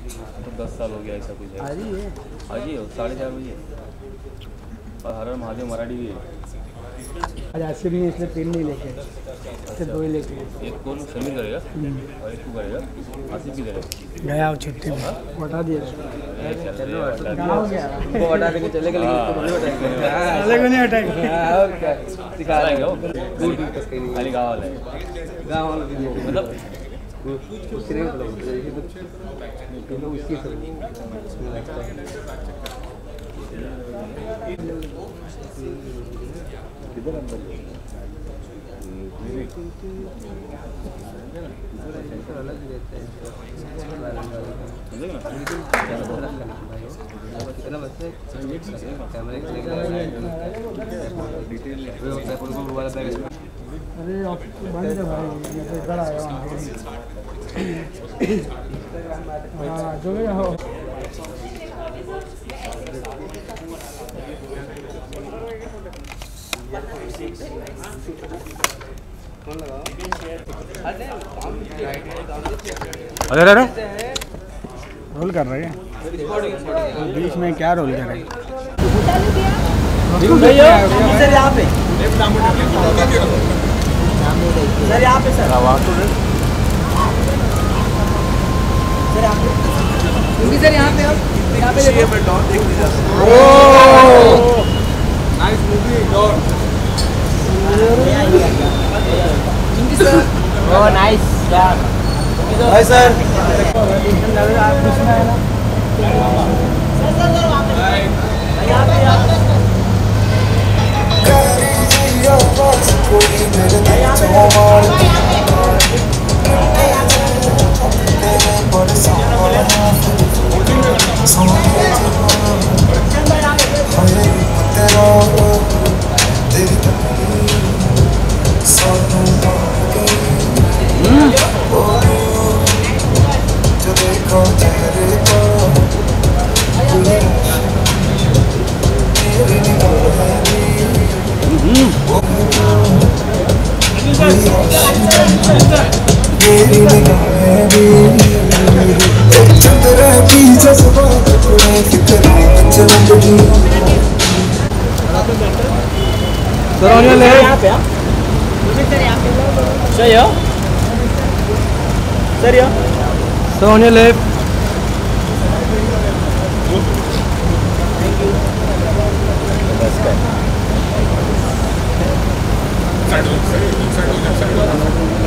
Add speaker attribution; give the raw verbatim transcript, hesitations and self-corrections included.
Speaker 1: तो दस साल हो गया ऐसा कुछ है।
Speaker 2: आज ही है
Speaker 1: आज ही हो साढ़े चार बजे। और हर हर महादेव मराठी भी है।
Speaker 2: आज आसिफ ने इसलिए तीन नहीं लेके इससे दो ही लेके
Speaker 1: एक कौन समीर करेगा और एक तू करेगा। आसिफ की करेगा
Speaker 2: गया वो छुट्टी में हटा दिया
Speaker 1: चलो
Speaker 2: कहाँ हो गया
Speaker 3: वो हटा देके चलेगा लेकिन इसको नहीं हटाएगा।
Speaker 2: अलग नहीं हटाएगा
Speaker 3: और क्या सिखा रहा है
Speaker 1: वो
Speaker 3: दूर दूर तक कहीं नहीं
Speaker 1: खाली गाँव वाला है
Speaker 3: गाँव वाला भी नहीं
Speaker 1: मतलब
Speaker 3: उससे नहीं मतलब तो लोग इसकी सब किधर अंदर अलग रहता है कितना बचता है कैमरे के लिए
Speaker 2: अरे बंद है भाई ये तो इधर आया हाँ जो भी हो
Speaker 1: अरे अरे
Speaker 2: रोल कर रहे हैं बीच में क्या रोल कर रहे हैं
Speaker 3: सर यहाँ पे सर यहाँ पे सर
Speaker 1: आवाज तो
Speaker 3: सर यहाँ पे सर यहाँ पे यहाँ पे देखो डॉन देखने जा रहा हूँ। Nice movie Don. Oh nice यार। Hi sir.
Speaker 2: Sir on your left
Speaker 3: यहाँ पे हाँ सर यहाँ पे sir yo sir yo
Speaker 2: sir on your left
Speaker 1: side side side